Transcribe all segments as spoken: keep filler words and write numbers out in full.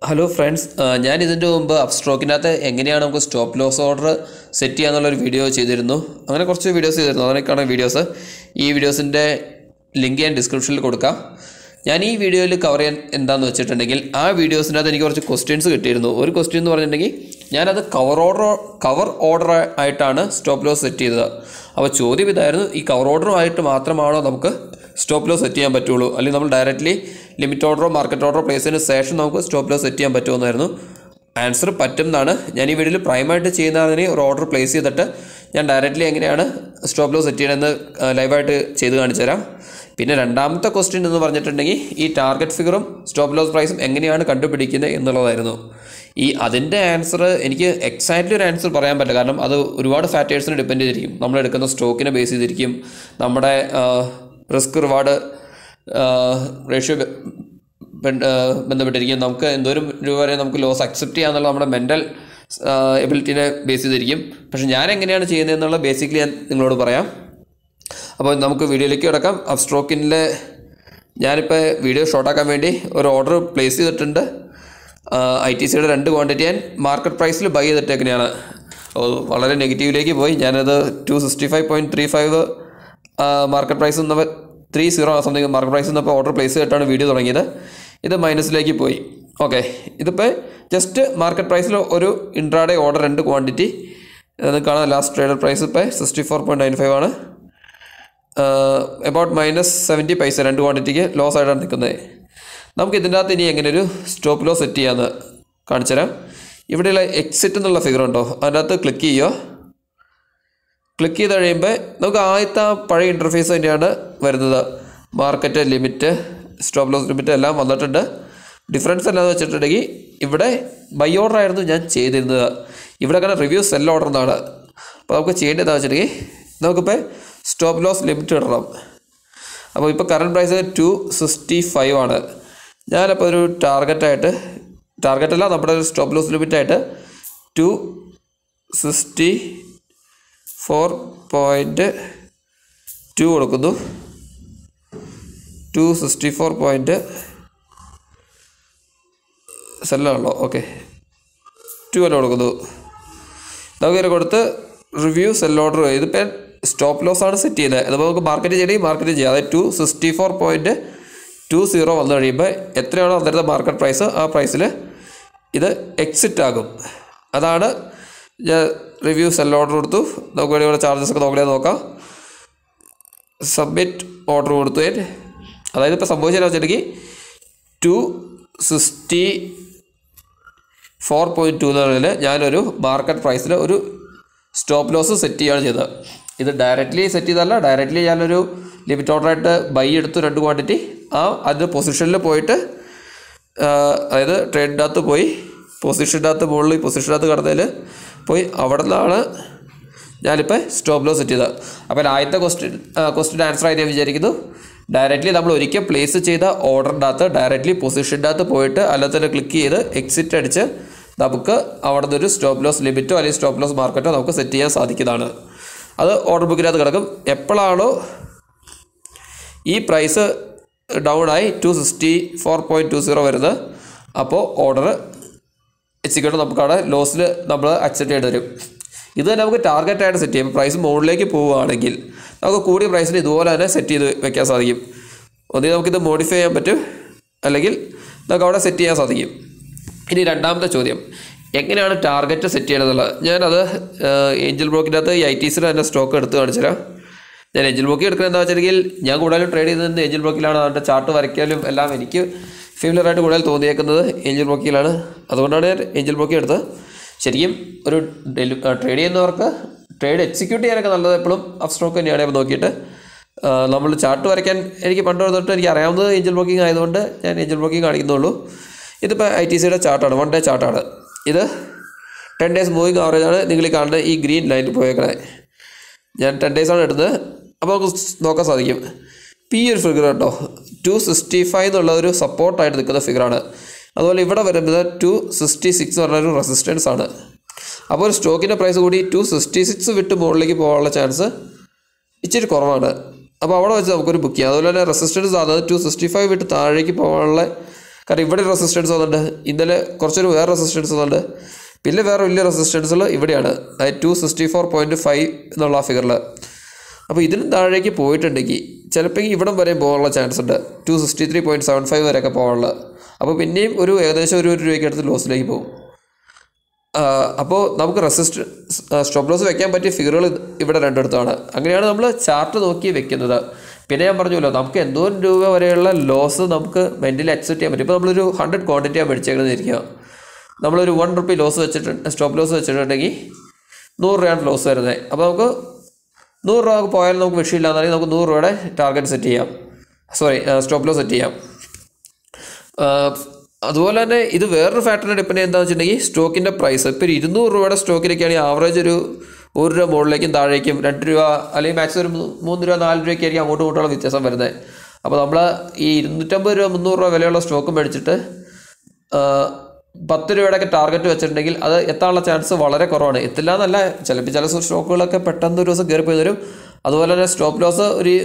Hello friends, I am going to Upstox in stop loss order set video. I am going to videos videos. This videos in link in description. I am video cover videos in questions. One question is I cover order cover order stop loss set. Now, cover order stop loss set ചെയ്യാൻ പറ്റുള്ളൂ അല്ലെങ്കിൽ നമ്മൾ directly limit ഓർഡറോ market ഓർഡറോ place ചെയ്യുന്ന ശേഷം നമുക്ക് stop loss set ചെയ്യാൻ പറ്റുമെന്നായിരുന്നു ആൻസർ പറ്റും എന്നാണ് ഞാൻ ഈ വീഡിയോയിൽ പ്രൈം ആയിട്ട് ചെയ്യുന്നതിന് ഒരു ഓർഡർ പ്ലേസ് ചെയ്തിട്ട് ഞാൻ ഡയറക്റ്റ്ലി എങ്ങനെയാണ് സ്റ്റോപ്പ് ലോസ് സെറ്റ് ചെയ്യണമെന്ന് ലൈവ് ആയിട്ട് ചെയ്തു കാണിച്ചു തരാം പിന്നെ രണ്ടാമത്തെ ക്വസ്റ്റ്യൻ എന്ന് പറഞ്ഞിട്ടുണ്ടെങ്കിൽ ഈ ടാർഗറ്റ് ഫിഗറും സ്റ്റോപ്പ് ലോസ് പ്രൈസും എങ്ങനെയാണ് കണ്ടുപിടിക്കുന്നത് എന്നുള്ളതായിരുന്നു ഈ അതിന്റെ ആൻസർ എനിക്ക് എക്സാക്ട്ലി ഒരു ആൻസർ പറയാൻ പറ്റില്ല കാരണം അത് ഒരുപാട് ഫാക്ടേഴ്സിനെ ഡിപെൻഡ് ചെയ്തിരിക്കും നമ്മൾ എടുക്കുന്ന സ്റ്റോക്കിനെ ബേസ് ചെയ്തിരിക്കും നമ്മുടെ risk reward ratio ബന്ധപ്പെട്ടിരിക്കും നമുക്ക് എന്തോരം രൂപ വരെ നമുക്ക് ലോസ് അക്സെപ്റ്റ് ചെയ്യാന്നുള്ള നമ്മുടെ മെൻ്റൽ എബിലിറ്റിനെ ബേസ് ചെയ്തിരിക്കും പക്ഷേ ഞാൻ എങ്ങനെയാണ് ചെയ്യുന്നത് എന്നുള്ള ബേസിക്കലി ഞാൻ നിങ്ങളോട് പറയാം അപ്പോൾ നമുക്ക് വീഡിയോയിലേക്ക് കിടക്കാം അപ്സ്റ്റോക്കിൻ്റെ ഞാനിപ്പോൾ വീഡിയോ ഷോർട്ടാക്കാൻ വേണ്ടി ഒരു ഓർഡർ പ്ലേസ് ചെയ്തിട്ടുണ്ട് ഐ ടി സിയുടെ രണ്ട് ക്വാണ്ടിറ്റി ഞാൻ മാർക്കറ്റ് പ്രൈസിൽ ബൈ ചെയ്തിട്ടേക്കെയാണ് വളരെ നെഗറ്റീവിലേക്ക് പോയി ഞാനത് two sixty five point three five market price എന്നപ്പോൾ three zero something market price എന്നപ്പോൾ ഓർഡർ പ്ലേസ് ചെയ്തിട്ടാണ് വീഡിയോ തുടങ്ങിയത് ഇത് മൈനസിലേക്ക് പോയി ഓക്കെ ഇതിപ്പോൾ ജസ്റ്റ് മാർക്കറ്റ് പ്രൈസിൽ ഒരു ഇൻട്രാഡേ ഓർഡർ രണ്ട് ക്വാണ്ടിറ്റി അത് കാണാം ലാസ്റ്റ് ട്രേഡർ പ്രൈസ് ഇപ്പോൾ sixty four point nine five ആണ് എബൌട്ട് മൈനസ് സെവൻറ്റി പൈസ രണ്ട് ക്വാണ്ടിറ്റിക്ക് ലോസ് ആയിട്ടാണ് നിൽക്കുന്നത് നമുക്ക് ഇതിൻ്റെ അകത്ത് ഇനി എങ്ങനെ ഒരു സ്റ്റോപ്പ് ലോസ് സെറ്റ് ചെയ്യാമെന്ന് കാണിച്ചു തരാം ഇവിടെയുള്ള എക്സിറ്റ് എന്നുള്ള ഫിഗർ ഉണ്ടോ അതിൻ്റെ അകത്ത് ക്ലിക്ക് ചെയ്യുക ക്ലിക്ക് ചെയ്ത് കഴിയുമ്പോൾ നമുക്ക് ആദ്യത്തെ പഴയ ഇൻ്റർഫേസ് തന്നെയാണ് വരുന്നത് market limit stop loss limit എല്ലാം വന്നിട്ടുണ്ട് ഡിഫറൻസ് എന്താണെന്ന് വെച്ചിട്ടുണ്ടെങ്കിൽ ഇവിടെ ബൈ ഓർഡർ ആയിരുന്നു ഞാൻ ചെയ്തിരുന്നത് ഇവിടെ അങ്ങനെ റിവ്യൂ സെൽ ഓർഡർ എന്നാണ് അപ്പോൾ നമുക്ക് ചെയ്യേണ്ടതെന്ന് വെച്ചിട്ടുണ്ടെങ്കിൽ നമുക്കിപ്പോൾ സ്റ്റോപ്പ് ലോസ് ലിമിറ്റ് ഇടണം അപ്പോൾ ഇപ്പോൾ current price two sixty five ആണ് ഞാനപ്പോൾ ഒരു ടാർഗറ്റായിട്ട് ടാർഗറ്റല്ല നമ്മുടെ ഒരു സ്റ്റോപ്പ് ലോസ് ലിമിറ്റായിട്ട് two sixty four point two കൊടുക്കുന്നു ടു സിക്സ്റ്റി ഫോർ പോയിൻറ്റ് സെല്ലാണല്ലോ ഓക്കെ ടു അല്ല കൊടുക്കുന്നു നമുക്കിങ്ങനെ കൊടുത്ത് റിവ്യൂ സെൽ ഓർഡർ ഇതിപ്പോൾ സ്റ്റോപ്പ് ലോസ് ആണ് സെറ്റ് ചെയ്യുന്നത് അതിപ്പോൾ നമുക്ക് മാർക്കറ്റ് ചെയ്യണമെങ്കിൽ മാർക്കറ്റ് ചെയ്യാം അതായത് two sixty four point two zero വന്നു കഴിയുമ്പോൾ എത്രയാണോ അന്നേരത്തെ മാർക്കറ്റ് പ്രൈസ് ആ പ്രൈസിൽ ഇത് എക്സിറ്റ് ആകും അതാണ് ഞാൻ റിവ്യൂ സെൽ ഓർഡർ കൊടുത്തു നമുക്ക് വേണ്ടി ഇവിടെ ചാർജസ് ഒക്കെ നോക്കണേ നോക്കാം സബ്മിറ്റ് ഓർഡർ കൊടുത്തു അതായത് ഇപ്പോൾ സംഭവിച്ചാൽ വെച്ചിട്ടുണ്ടെങ്കിൽ two sixty four point two എന്ന് പറഞ്ഞാൽ ഞാനൊരു മാർക്കറ്റ് പ്രൈസിൽ ഒരു സ്റ്റോപ്പ് ലോസ് സെറ്റ് ചെയ്യുകയാണ് ചെയ്തത് ഇത് ഡയറക്റ്റ്ലി സെറ്റ് ചെയ്തല്ല ഡയറക്റ്റ്ലി ഞാനൊരു ലിമിറ്റ് ഓർഡറായിട്ട് ബൈ എടുത്തു രണ്ട് ക്വാണ്ടിറ്റി ആ അത് പൊസിഷനിൽ പോയിട്ട് അതായത് ട്രേഡിൻ്റെ അകത്ത് പോയി പൊസിഷൻ്റെ അകത്ത് മുകളിൽ പൊസിഷൻ്റെ അകത്ത് കടന്നതിൽ പോയി അവിടെ നിന്നാണ് ഞാനിപ്പോൾ സ്റ്റോപ്പ് ലോസ് സെറ്റ് ചെയ്തത് അപ്പോൾ ആദ്യത്തെ ക്വസ്റ്റ്യൻ ക്വസ്റ്റ്യൻ ആൻസർ ആയി ഞാൻ വിചാരിക്കുന്നു ഡയറക്റ്റ്ലി നമ്മൾ ഒരിക്കൽ പ്ലേസ് ചെയ്ത ഓർഡറിൻ്റെ അകത്ത് ഡയറക്റ്റ്ലി പൊസിഷൻ്റെ അകത്ത് പോയിട്ട് അല്ലാതെ തന്നെ ക്ലിക്ക് ചെയ്ത് എക്സിറ്റ് അടിച്ച് നമുക്ക് അവിടെ നിന്നൊരു സ്റ്റോപ്പ് ലോസ് ലിമിറ്റോ അല്ലെങ്കിൽ സ്റ്റോപ്പ് ലോസ് മാർക്കറ്റോ നമുക്ക് സെറ്റ് ചെയ്യാൻ സാധിക്കുന്നതാണ് അത് ഓർഡർ ബുക്കിനകത്ത് കിടക്കും എപ്പോഴാണോ ഈ പ്രൈസ് ഡൗൺ ആയി two sixty four point two zero വരുന്നത് അപ്പോൾ ഓർഡർ എക്സിക്യൂട്ട് നമുക്കവിടെ ലോസിൽ നമ്മൾ അക്സെപ്റ്റ് ചെയ്യേണ്ടി വരും ഇത് തന്നെ നമുക്ക് ടാർഗറ്റായിട്ട് സെറ്റ് ചെയ്യും പ്രൈസ് മുകളിലേക്ക് പോവുകയാണെങ്കിൽ നമുക്ക് കൂടിയ പ്രൈസിന് ഇതുപോലെ തന്നെ സെറ്റ് ചെയ്ത് വെക്കാൻ സാധിക്കും ഒന്നുകിൽ നമുക്കിത് മോഡിഫൈ ചെയ്യാൻ പറ്റും അല്ലെങ്കിൽ നമുക്ക് അവിടെ സെറ്റ് ചെയ്യാൻ സാധിക്കും ഇനി രണ്ടാമത്തെ ചോദ്യം എങ്ങനെയാണ് ടാർഗറ്റ് സെറ്റ് ചെയ്യണമെന്നുള്ളത് ഞാനത് ഏഞ്ചൽ ബ്രോക്കിൻ്റെ അകത്ത് ഈ ഐ ടി സിയിൽ തന്നെ സ്റ്റോക്ക് എടുത്ത് കാണിച്ചുതരാം ഞാൻ ഏഞ്ചൽ ബ്രോക്കിൽ എടുക്കുന്നത് എന്താ വെച്ചിട്ടുണ്ടെങ്കിൽ ഞാൻ കൂടുതലും ട്രേഡ് ചെയ്യുന്നത് ഏഞ്ചൽ ബ്രോക്കിലാണ് അതിൻ്റെ ചാർട്ട് വരയ്ക്കാനും എല്ലാം എനിക്ക് ഫെമിലറായിട്ട് കൂടുതൽ തോന്നിയേക്കുന്നത് ഏഞ്ചൽ ബ്രോക്കിലാണ് അതുകൊണ്ടാണ് ഞാൻ ഏഞ്ചൽ ബ്രോക്കി എടുത്തത് ശരിക്കും ഒരു ട്രേഡ് ചെയ്യുന്നവർക്ക് ട്രേഡ് എക്സിക്യൂട്ട് ചെയ്യാനൊക്കെ നല്ലത് എപ്പോഴും അപ്സ്റ്റോക്ക് തന്നെയാണ് ഇപ്പോൾ നോക്കിയിട്ട് നമ്മൾ ചാർട്ട് വരയ്ക്കാൻ എനിക്ക് പണ്ട് തൊട്ട് എനിക്ക് അറിയാവുന്നത് ഏഞ്ചൽ ബ്രോക്കിംഗ് ആയതുകൊണ്ട് ഞാൻ ഏഞ്ചൽ ബ്രോക്കിംഗ് കാണിക്കുന്നുള്ളൂ ഇതിപ്പോൾ ഐ ടി സിയുടെ ചാർട്ടാണ് വൺ ഡേ ചാർട്ടാണ് ഇത് ടെൻ ഡേയ്സ് മൂവിങ് ആവറേജ് ആണ് നിങ്ങൾ ഈ കാണുന്നത് ഈ ഗ്രീൻ ലൈനിൽ പോയേക്കണേ ഞാൻ ടെൻ ഡേയ്സാണ് എടുത്തത് അപ്പോൾ നമുക്ക് നോക്കാൻ സാധിക്കും ഈ ഒരു ഫിഗർ കേട്ടോ ടു സിക്സ്റ്റി ഫൈവ് എന്നുള്ള ഒരു സപ്പോർട്ടായിട്ട് നിൽക്കുന്ന ഫിഗറാണ് അതുപോലെ ഇവിടെ വരുന്നത് ടു സിക്സ്റ്റി സിക്സ് എന്ന് പറഞ്ഞൊരു റെസിസ്റ്റൻസ് ആണ് അപ്പോൾ ഒരു സ്റ്റോക്കിൻ്റെ പ്രൈസ് കൂടി ടു സിക്സ്റ്റി സിക്സ് വിട്ട് മുകളിലേക്ക് പോകാനുള്ള ചാൻസ് ഇച്ചിരി കുറവാണ് അപ്പോൾ അവിടെ വെച്ച് നമുക്കൊരു ബുക്ക് ചെയ്യാം അതുപോലെ തന്നെ റെസിസ്റ്റൻസ് ആണ് ടു സിക്സ്റ്റി ഫൈവ് വിട്ട് താഴേക്ക് പോകാനുള്ള കാരണം ഇവിടെ റെസിസ്റ്റൻസ് വന്നിട്ടുണ്ട്, ഇന്നലെ കുറച്ചൊരു വേറെ റെസിസ്റ്റൻസ് വന്നിട്ടുണ്ട്, പിന്നെ വേറെ വലിയ റെസിസ്റ്റൻസുകൾ ഇവിടെയാണ്, അതായത് two sixty four point five എന്നുള്ള ആ ഫിഗറിൽ. അപ്പോൾ ഇതിനും താഴേക്ക് പോയിട്ടുണ്ടെങ്കിൽ ചിലപ്പോൾ ഇവിടം വരെയും പോകാനുള്ള ചാൻസ് ഉണ്ട്, two sixty three point seven five വരെയൊക്കെ പോകാനുള്ളത്. അപ്പോൾ പിന്നെയും ഒരു ഏകദേശം ഒരു ഒരു രൂപയ്ക്ക് അടുത്ത് ലോസിലേക്ക് പോകും. അപ്പോൾ നമുക്ക് റെസിസ്റ്റ് സ്റ്റോപ്പ് ലോസ് വെക്കാൻ പറ്റിയ ഫിഗറുകൾ ഇവിടെ രണ്ടിടത്താണ്. അങ്ങനെയാണ് നമ്മൾ ചാർട്ട് നോക്കി വെക്കുന്നത്. പിന്നെ ഞാൻ പറഞ്ഞല്ലോ, നമുക്ക് എന്തോരം രൂപ വരെയുള്ള ലോസ് നമുക്ക് മെൻ്റലി അക്സെപ്റ്റ് ചെയ്യാൻ പറ്റും. ഇപ്പോൾ നമ്മളൊരു ഹൺഡ്രഡ് ക്വാണ്ടിറ്റിയാണ് മേടിച്ചേക്കുന്നതിരിക്കുക, നമ്മളൊരു വൺ റുപ്പി ലോസ് വെച്ചിട്ടുണ്ട്, സ്റ്റോപ്പ് ലോസ് വെച്ചിട്ടുണ്ടെങ്കിൽ നൂറ് രൂപയാണ് ലോസ് വരുന്നത്. അപ്പോൾ നമുക്ക് നൂറ് രൂപ പോയാലും നമുക്ക് വിഷയമില്ല എന്നുണ്ടെങ്കിൽ നമുക്ക് നൂറ് രൂപയുടെ ടാർഗറ്റ് സെറ്റ് ചെയ്യാം, സോറി സ്റ്റോപ്പ് ലോസ് സെറ്റ് ചെയ്യാം. അതുപോലെ തന്നെ ഇത് വേറൊരു ഫാക്ടറിനെ ഡിപ്പെൻഡ് ചെയ്യുന്നത് എന്താണെന്ന് വെച്ചിട്ടുണ്ടെങ്കിൽ സ്റ്റോക്കിൻ്റെ പ്രൈസ്. ഇപ്പോൾ ഒരു ഇരുന്നൂറ് രൂപയുടെ സ്റ്റോക്കിലേക്കാണെങ്കിൽ ആവറേജ് ഒരു ഒരു രൂപ മുകളിലേക്കും താഴേക്കും രണ്ട് രൂപ അല്ലെങ്കിൽ മാക്സിമം ഒരു മൂന്ന് രൂപ നാല് രൂപയ്ക്ക് ആയിരിക്കും അങ്ങോട്ടും ഇങ്ങോട്ടുള്ള വ്യത്യാസം വരുന്നത്. അപ്പോൾ നമ്മൾ ഈ ഇരുന്നൂറ്റമ്പത് രൂപ മുന്നൂറ് രൂപ വിലയുള്ള സ്റ്റോക്ക് മേടിച്ചിട്ട് പത്ത് രൂപയുടെയൊക്കെ ടാർഗറ്റ് വെച്ചിട്ടുണ്ടെങ്കിൽ അത് എത്താനുള്ള ചാൻസ് വളരെ കുറവാണ്. എത്തില്ല എന്നല്ല, ചിലപ്പോൾ ചില സ്റ്റോക്കുകളൊക്കെ പെട്ടെന്ന് ഒരു ദിവസം കയറി പോയി വരും. അതുപോലെ തന്നെ സ്റ്റോപ്പ് ലോസ് ഒരു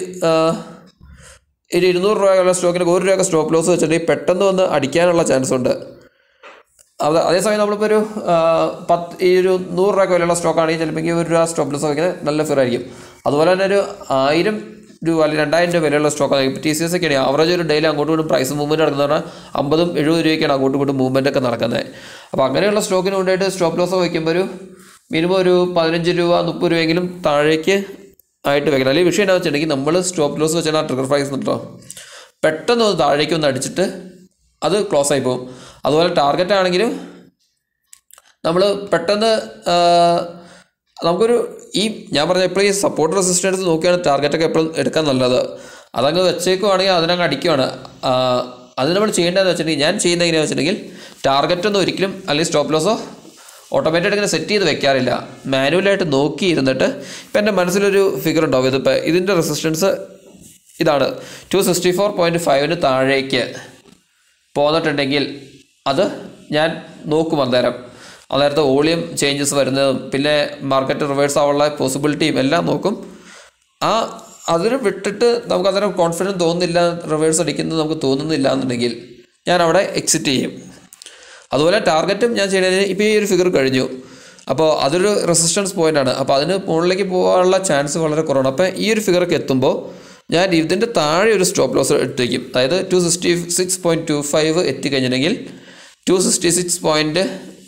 ഒരു ഇരുന്നൂറ് രൂപയുള്ള സ്റ്റോക്കിന് ഒരു രൂപയൊക്കെ സ്റ്റോപ്പ് ലോസ് വെച്ചിട്ടുണ്ടെങ്കിൽ പെട്ടെന്ന് വന്ന് അടിക്കാനുള്ള ചാൻസ് ഉണ്ട്. അത് അതേസമയം നമ്മളിപ്പോൾ ഒരു പത്ത് ഈ ഒരു നൂറ് രൂപ വിലയുള്ള സ്റ്റോക്കാണെങ്കിൽ ചിലപ്പോൾ ഒരു രൂപ സ്റ്റോപ്പ് ലോസ് വയ്ക്കുന്നത് നല്ല ഫിയർ ആയിരിക്കും. അതുപോലെ തന്നെ ഒരു ആയിരം രൂപ അല്ലെങ്കിൽ രണ്ടായിരം രൂപ വിലയുള്ള സ്റ്റോക്കാണ്. ഇപ്പോൾ ടി സി എസ് ഒക്കെ ആണെങ്കിൽ ആവറേജ് ഒരു ഡെയിലി അങ്ങോട്ടും ഇങ്ങോട്ടും പ്രൈസ് മൂവ്മെൻറ്റ് നടക്കുന്നത് പറഞ്ഞാൽ അമ്പതും എഴുപത് രൂപയ്ക്കാണ് അങ്ങോട്ടും ഇങ്ങോട്ടും മൂവ്മെൻ്റ് ഒക്കെ നടക്കുന്നത്. അപ്പോൾ അങ്ങനെയുള്ള സ്റ്റോക്കിന് കൊണ്ടായിട്ട് സ്റ്റോപ്പ് ലോസ് വയ്ക്കുമ്പോൾ ഒരു മിനിമം ഒരു പതിനഞ്ച് രൂപ മുപ്പത് രൂപയെങ്കിലും താഴേക്ക് ആയിട്ട് വെക്കണം. അല്ലെങ്കിൽ വിഷയം എന്താണെന്ന് വെച്ചിട്ടുണ്ടെങ്കിൽ നമ്മൾ സ്റ്റോപ്പ് ലോസ് വെച്ചാൽ ആ ട്രിഗർ പ്രൈസ് നിട്ടോ പെട്ടെന്ന് ഒന്ന് താഴേക്ക് ഒന്ന് അടിച്ചിട്ട് അത് ക്ലോസ് ആയി പോകും. അതുപോലെ ടാർഗറ്റ് ആണെങ്കിലും നമ്മൾ പെട്ടെന്ന് നമുക്കൊരു ഈ ഞാൻ പറഞ്ഞ എപ്പോഴും ഈ സപ്പോർട്ട് റെസിസ്റ്റൻസ് നോക്കിയാണ് ടാർഗറ്റൊക്കെ എപ്പോഴും എടുക്കാൻ നല്ലത്. അതങ്ങ് വെച്ചേക്കുവാണെങ്കിൽ അതിനങ്ങ് അടിക്കുവാണ്. അത് നമ്മൾ ചെയ്യേണ്ടതെന്ന് വെച്ചിട്ടുണ്ടെങ്കിൽ ഞാൻ ചെയ്യുന്നത് എങ്ങനെയാണെന്ന് വെച്ചിട്ടുണ്ടെങ്കിൽ ടാർഗറ്റൊന്നും ഒരിക്കലും അല്ലെങ്കിൽ സ്റ്റോപ്പ് ലോസോ ഓട്ടോമാറ്റിക് ഇങ്ങനെ സെറ്റ് ചെയ്ത് വെക്കാറില്ല. മാനുവലായിട്ട് നോക്കി ഇരുന്നിട്ട് ഇപ്പം എൻ്റെ മനസ്സിലൊരു ഫിഗർ ഉണ്ടാവും. ഇതിപ്പോൾ ഇതിൻ്റെ റെസിസ്റ്റൻസ് ഇതാണ് ടു സിക്സ്റ്റി ഫോർ പോയിൻറ്റ് ഫൈവിന് താഴേക്ക് പോന്നിട്ടുണ്ടെങ്കിൽ അത് ഞാൻ നോക്കും അന്നേരം. അന്നേരത്തെ വോളിയം ചേഞ്ചസ് വരുന്നതും പിന്നെ മാർക്കറ്റ് റിവേഴ്സ് ആവാനുള്ള പോസിബിലിറ്റിയും എല്ലാം നോക്കും. ആ അതിന് വിട്ടിട്ട് നമുക്ക് അന്നേരം കോൺഫിഡൻസ് തോന്നുന്നില്ല, റിവേഴ്സ് അടിക്കുന്നത് നമുക്ക് തോന്നുന്നില്ല എന്നുണ്ടെങ്കിൽ ഞാൻ അവിടെ എക്സിറ്റ് ചെയ്യും. അതുപോലെ ടാർഗറ്റും ഞാൻ ചെയ്യുന്നതിന് ഇപ്പോൾ ഈ ഒരു ഫിഗർ കഴിഞ്ഞു, അപ്പോൾ അതൊരു റെസിസ്റ്റൻസ് പോയിൻ്റാണ്. അപ്പോൾ അതിന് മുകളിലേക്ക് പോകാനുള്ള ചാൻസ് വളരെ കുറവാണ്. അപ്പോൾ ഈ ഒരു ഫിഗറൊക്കെ എത്തുമ്പോൾ ഞാൻ ഇതിൻ്റെ താഴെ ഒരു സ്റ്റോപ്പ് ലോസ് ഇട്ട് വയ്ക്കും. അതായത് two sixty six point two five എത്തിക്കഴിഞ്ഞിട്ടുണ്ടെങ്കിൽ ടു സിക്സ്റ്റി സിക്സ് പോയിൻറ്റ്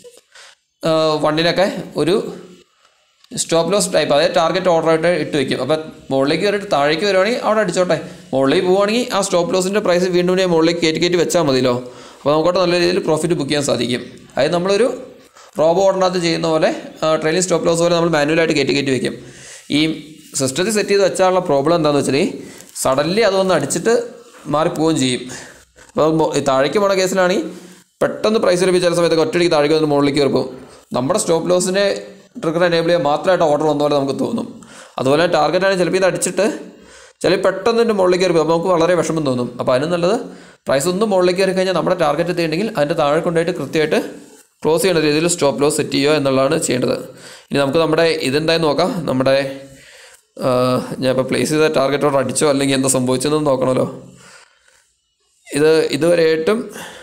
വണ്ണിനൊക്കെ ഒരു സ്റ്റോപ്പ് ലോസ് ടൈപ്പ്, അതായത് ടാർഗറ്റ് ഓർഡറായിട്ട് ഇട്ട് വയ്ക്കും. അപ്പോൾ മുകളിലേക്ക് കയറിയിട്ട് താഴേക്ക് വരുവാണെങ്കിൽ അവിടെ അടിച്ചോട്ടെ, മുകളിലേക്ക് പോവുകയാണെങ്കിൽ ആ സ്റ്റോപ്പ് ലോസിൻ്റെ പ്രൈസ് വീണ്ടും ഞാൻ മുകളിലേക്ക് കയറ്റി കയറ്റി വെച്ചാൽ മതിയല്ലോ. അപ്പോൾ നമുക്കോട്ട് നല്ല രീതിയിൽ പ്രോഫിറ്റ് ബുക്ക് ചെയ്യാൻ സാധിക്കും. അതായത് നമ്മളൊരു റോബോ ഓർഡറിനകത്ത് ചെയ്യുന്ന പോലെ ട്രെയിനിങ് സ്റ്റോപ്പ് ലോസ് പോലെ നമ്മൾ മാനുവലായിട്ട് കയറ്റി കയറ്റി വയ്ക്കും. ഈ സിസ്റ്റത്തിൽ സെറ്റ് ചെയ്ത് വെച്ചാലുള്ള പ്രോബ്ലം എന്താണെന്ന് വെച്ചാൽ സഡൻലി അതൊന്ന് അടിച്ചിട്ട് മാറിപ്പോവുകയും ചെയ്യും. അപ്പോൾ താഴേക്ക് പോണ കേസിലാണെങ്കിൽ പെട്ടെന്ന് പ്രൈസ് ലഭിച്ച ചില സമയത്ത് ഒറ്റയടിക്ക് താഴേക്ക് വന്ന് മുകളിലേക്ക് കയറിപ്പോവും. നമ്മുടെ സ്റ്റോപ്പ് ലോസിനെ ട്രിഗർ എനേബിൾ ചെയ്യാൻ മാത്രമായിട്ട് ഓർഡർ വന്ന പോലെ നമുക്ക് തോന്നും. അതുപോലെ ടാർഗറ്റാണെങ്കിൽ ചിലപ്പോൾ ഇത് അടിച്ചിട്ട് ചിലപ്പോൾ പെട്ടെന്ന് എൻ്റെ മുകളിലേക്ക് കയറി പോകും, അപ്പോൾ നമുക്ക് വളരെ വിഷമം തോന്നും. അപ്പോൾ അതിന് നല്ലത് പ്രൈസ് ഒന്നും മുകളിലേക്ക് കയറി കഴിഞ്ഞാൽ നമ്മുടെ ടാർഗറ്റ് എത്തിയിട്ടുണ്ടെങ്കിൽ അതിൻ്റെ താഴെ കൊണ്ടായിട്ട് കൃത്യമായിട്ട് ക്ലോസ് ചെയ്യുന്ന രീതിയിൽ സ്റ്റോപ്പ് ലോസ് സെറ്റ് ചെയ്യുക എന്നുള്ളതാണ് ചെയ്യേണ്ടത്. ഇനി നമുക്ക് നമ്മുടെ ഇതെന്തായാലും നോക്കാം. നമ്മുടെ ഞാൻ ഇപ്പോൾ പ്ലേസ് ചെയ്ത ടാർഗറ്റ് ഓർഡർ അടിച്ചോ അല്ലെങ്കിൽ എന്താ സംഭവിച്ചതെന്ന് നോക്കണമല്ലോ. ഇത് ഇതുവരെയായിട്ടും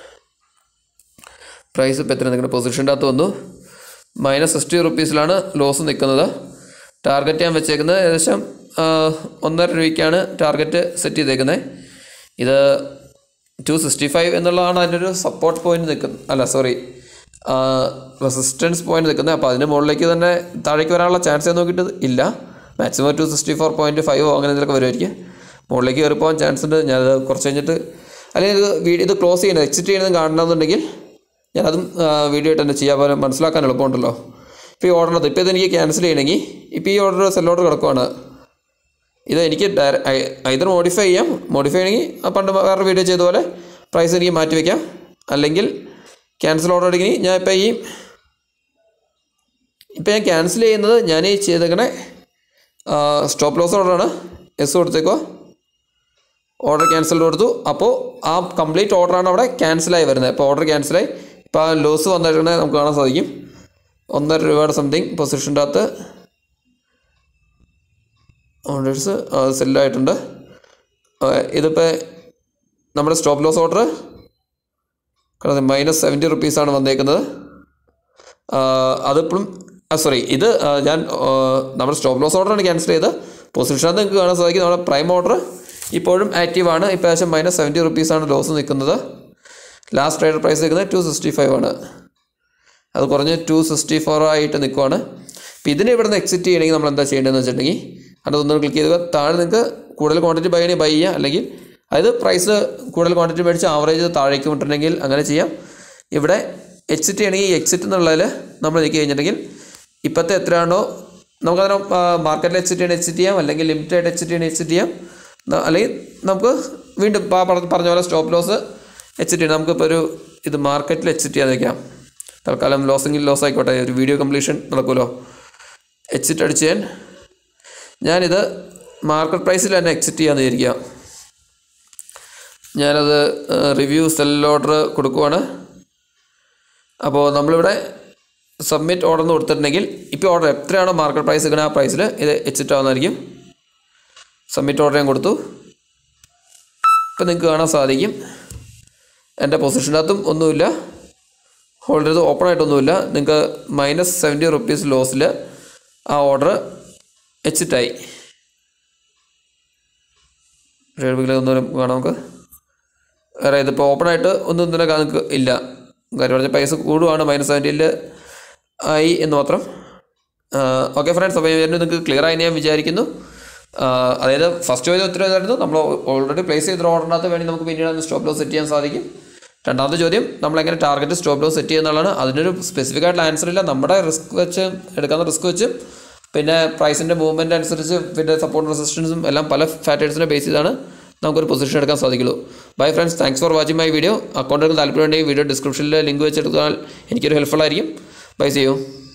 പ്രൈസ് ഇപ്പോൾ എത്ര നിൽക്കുന്നത് പൊസിഷൻ്റെ അകത്ത് വന്നു മൈനസ് സിക്സ്റ്റി റുപ്പീസിലാണ് ലോസ് നിൽക്കുന്നത്. ടാർഗറ്റ് ഞാൻ വെച്ചേക്കുന്നത് ഏകദേശം ഒന്നര രൂപയ്ക്കാണ് ടാർഗറ്റ് സെറ്റ് ചെയ്തേക്കുന്നത്. ഇത് ടു സിക്സ്റ്റി ഫൈവ് എന്നുള്ളതാണ് അതിൻ്റെ ഒരു സപ്പോർട്ട് പോയിന്റ് നിൽക്കുന്നത്, അല്ല സോറി റെസിസ്റ്റൻസ് പോയിന്റ് നിൽക്കുന്നത്. അപ്പോൾ അതിന് മുകളിലേക്ക് തന്നെ താഴേക്ക് വരാനുള്ള ചാൻസ് നോക്കിയിട്ട് ഇല്ല. Maximum two sixty four point ഫൈവോ അങ്ങനെ എന്തെങ്കിലുമൊക്കെ വരുമായിരിക്കും. മുകളിലേക്ക് കയറി പോകാൻ ചാൻസ് ഉണ്ട്. ഞാനത് കുറച്ച് കഴിഞ്ഞിട്ട് അല്ലെങ്കിൽ ഇത് വീഡിയോ ഇത് ക്ലോസ് ചെയ്യുന്നത് എക്സിറ്റ് ചെയ്യുന്നത് കാണണമെന്നുണ്ടെങ്കിൽ ഞാനതും വീഡിയോ ആയിട്ട് തന്നെ ചെയ്യാൻ പോലെ മനസ്സിലാക്കാൻ എളുപ്പമുണ്ടല്ലോ. ഇപ്പോൾ ഈ ഓർഡറിനകത്ത് ഇപ്പോൾ ഇതെനിക്ക് ക്യാൻസൽ ചെയ്യണമെങ്കിൽ ഇപ്പോൾ ഈ ഓർഡർ സെൽ ഓർഡർ കിടക്കുവാണ്. ഇത് എനിക്ക് ഐദർ മോഡിഫൈ ചെയ്യാം, മോഡിഫൈ ചെയ്യണമെങ്കിൽ പണ്ട് വേറെ വീഡിയോ ചെയ്ത പോലെ പ്രൈസ് എനിക്ക് മാറ്റി വയ്ക്കാം. അല്ലെങ്കിൽ ക്യാൻസൽ ഓർഡർ എടുക്കണമെങ്കിൽ ഞാൻ ഇപ്പോൾ ഈ ഇപ്പോൾ ഞാൻ ക്യാൻസൽ ചെയ്യുന്നത് ഞാൻ ഈ ചെയ്തേക്കണേ സ്റ്റോപ്പ് ലോസ് ഓർഡറാണ്. എസ് കൊടുത്തേക്കോ, ഓർഡർ ക്യാൻസൽ കൊടുത്തു. അപ്പോൾ ആ കംപ്ലീറ്റ് ഓർഡറാണ് അവിടെ ക്യാൻസലായി വരുന്നത്. അപ്പോൾ ഓർഡർ ക്യാൻസലായി. ഇപ്പോൾ ആ ലോസ് വന്നിട്ടുണ്ടെങ്കിൽ നമുക്ക് കാണാൻ സാധിക്കും ഒന്നര രൂപയുടെ സംതിങ് പൊസിഷൻ്റെ അകത്ത് ഓർഡേഴ്സ് സെല്ലായിട്ടുണ്ട്. ഇതിപ്പോൾ നമ്മുടെ സ്റ്റോപ്പ് ലോസ് ഓർഡർ കാരണം മൈനസ് സെവൻറ്റി റുപ്പീസാണ് വന്നേക്കുന്നത്. അതിപ്പോഴും സോറി ഇത് ഞാൻ നമ്മുടെ സ്റ്റോപ്പ് ലോസ് ഓർഡറാണ് ക്യാൻസൽ ചെയ്ത്. പൊസിഷൻ നിങ്ങൾക്ക് കാണാൻ സാധിക്കും. നമ്മുടെ പ്രൈം ഓർഡർ ഇപ്പോഴും ആക്റ്റീവാണ്. ഇപ്പോൾ ഏകദേശം മൈനസ് സെവൻറ്റി റുപ്പീസാണ് ലോസ് നിൽക്കുന്നത്. ലാസ്റ്റ് ട്രേഡർ പ്രൈസ് നിൽക്കുന്നത് ടു സിക്സ്റ്റി ഫൈവ് ആണ്. അത് കുറഞ്ഞ് ടു സിക്സ്റ്റി ഫോർ ആയിട്ട് നിൽക്കുവാണ്. അപ്പോൾ ഇതിനെ ഇവിടെ നിന്ന് എക്സിറ്റ് ചെയ്യണമെങ്കിൽ നമ്മൾ എന്താ ചെയ്യേണ്ടതെന്ന് വെച്ചിട്ടുണ്ടെങ്കിൽ അതൊന്നും ക്ലിക്ക് ചെയ്ത് താഴെ നിങ്ങൾക്ക് കൂടുതൽ ക്വാണ്ടിറ്റി ബൈ ചെയ്യണമെങ്കിൽ ബൈ ചെയ്യുക, അല്ലെങ്കിൽ അതായത് പ്രൈസ് കൂടുതൽ ക്വാണ്ടിറ്റി മേടിച്ച് ആവറേജ് താഴേക്ക് വിട്ടിട്ടുണ്ടെങ്കിൽ അങ്ങനെ ചെയ്യാം. ഇവിടെ എക്സിറ്റ് ചെയ്യണമെങ്കിൽ എക്സിറ്റ് എന്നുള്ളതിൽ നമ്മൾ എനിക്ക് കഴിഞ്ഞിട്ടുണ്ടെങ്കിൽ ഇപ്പോഴത്തെ എത്രയാണോ നമുക്കതിനെ മാർക്കറ്റിൽ എക്സിറ്റ് ചെയ്യണം എക്സിറ്റ് ചെയ്യാം, അല്ലെങ്കിൽ ലിമിറ്റായിട്ട് എക്സിറ്റ് ചെയ്യണം എക്സിറ്റ് ചെയ്യാം, അല്ലെങ്കിൽ നമുക്ക് വീണ്ടും പറഞ്ഞ പോലെ സ്റ്റോപ്പ് ലോസ് എക്സിറ്റ് ചെയ്യണം. നമുക്കിപ്പോൾ ഒരു ഇത് മാർക്കറ്റിൽ എക്സിറ്റ് ചെയ്യാൻ വയ്ക്കാം. തൽക്കാലം ലോസെങ്കിൽ ലോസ് ആയിക്കോട്ടെ, ഒരു വീഡിയോ കംപ്ലീഷൻ നടക്കുമല്ലോ. എക്സിറ്റ് അടിച്ച് ഞാൻ ഞാനിത് മാർക്കറ്റ് പ്രൈസിൽ തന്നെ എക്സിറ്റ് ചെയ്യാമെന്ന് വിചാരിക്കുക. ഞാനത് റിവ്യൂ സെൽ ഓർഡർ കൊടുക്കുവാണ്. അപ്പോൾ നമ്മളിവിടെ സബ്മിറ്റ് ഓർഡർ എന്ന് കൊടുത്തിട്ടുണ്ടെങ്കിൽ ഇപ്പോൾ ഓർഡർ എത്രയാണോ മാർക്കറ്റ് പ്രൈസ് ഇങ്ങനെ ആ പ്രൈസിൽ ഇത് എക്സിറ്റ് ആവുന്നതായിരിക്കും. സബ്മിറ്റ് ഓർഡർ ഞാൻ കൊടുത്തു. ഇപ്പോൾ നിങ്ങൾക്ക് കാണാൻ സാധിക്കും എൻ്റെ പൊസിഷനകത്തും ഒന്നുമില്ല, ഹോൾഡർ ഇത് ഓപ്പൺ ആയിട്ടൊന്നുമില്ല. നിങ്ങൾക്ക് മൈനസ് സെവൻറ്റി റുപ്പീസ് ലോസിൽ ആ ഓർഡർ എക്സിറ്റായി. ഒന്നും കാണാം നമുക്ക്. വേറെ ഇതിപ്പോൾ ഓപ്പൺ ആയിട്ട് ഒന്നും തന്നെ നിങ്ങൾക്ക് ഇല്ല. കാര്യം പറഞ്ഞാൽ പൈസ കൂടുവാണ്, മൈനസ് സെവൻറ്റിയിൽ ആയി എന്ന് മാത്രം. ഓക്കെ ഫ്രണ്ട്സ്, അപ്പോൾ നിങ്ങൾക്ക് ക്ലിയർ ആയി ഞാൻ വിചാരിക്കുന്നു. അതായത് ഫസ്റ്റ് ചോദ്യം ഉത്തരം ഇതായിരുന്നു. നമ്മൾ ഓൾറെഡി പ്ലേസ് ചെയ്ത ഓർഡറിനകത്ത് വേണ്ടി നമുക്ക് പിന്നീട് സ്റ്റോപ്പ് ലോസ് സെറ്റ് ചെയ്യാൻ സാധിക്കും. രണ്ടാമത്തെ ചോദ്യം നമ്മളെങ്ങനെ ടാർഗറ്റ് സ്റ്റോപ്പ് ലോസ് സെറ്റ് ചെയ്യുന്നതാണ്. അതിനൊരു സ്പെസിഫിക് ആയിട്ടുള്ള ആൻസർ ഇല്ല. നമ്മുടെ റിസ്ക് വെച്ച് എടുക്കാവുന്ന റിസ്ക് വെച്ചും പിന്നെ പ്രൈസിൻ്റെ മൂവ്മെൻറ്റ് അനുസരിച്ച് പിന്നെ സപ്പോർട്ട് റെസിസ്റ്റൻസും എല്ലാം പല ഫാക്ടേഴ്സിനെ ബേസ് ചെയ്താണ് നമുക്കൊരു പൊസിഷൻ എടുക്കാൻ സാധിക്കുള്ളൂ. Bye friends, thanks for watching my video. അക്കൗണ്ടിൽ താല്പര്യമുണ്ടെങ്കിൽ വീഡിയോ ഡിസ്ക്രിപ്ഷനിൽ ലിങ്ക് വെച്ചെടുത്താൽ എനിക്കൊരു ഹെൽപ്ഫുൾ ആയിരിക്കും. Bye, see U.